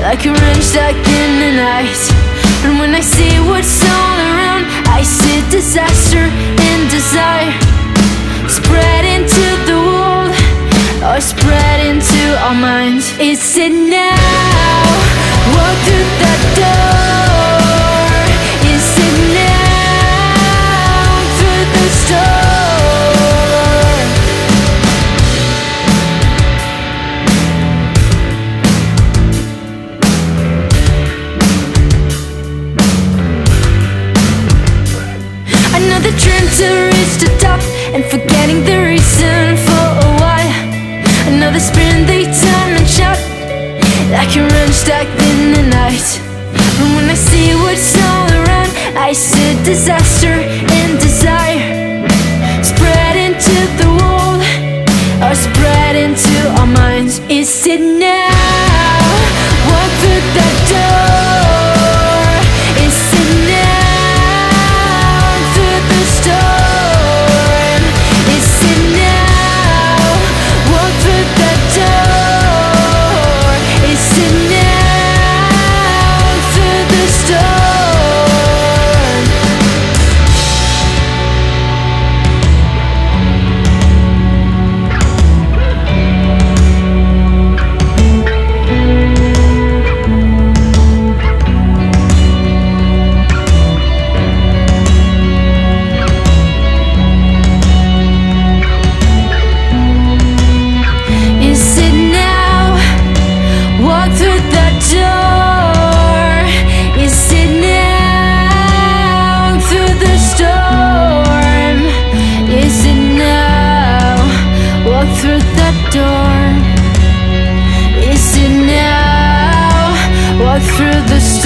like a wrench stuck in the night. And when I see what's all around, I see disaster and desire spread into the world, or spread into our minds. Is it now? Walk through that door. Is it now? Through the storm. Another dream to reach the top and forgetting the reason for a while. Another sprint, they turn and shout like a wrench stuck in the night. And when I see what's all around, I see disaster and desire spread into the world, or spread into our minds. Is it now? Walk through that door. Is it now? Through the storm. Is it now? Walk through that door. Is it now? Through the storm. Is it now? Walk through that door. Is it now? Through the storm. Is it now? Walk through that door. Is it now? Walk through the storm.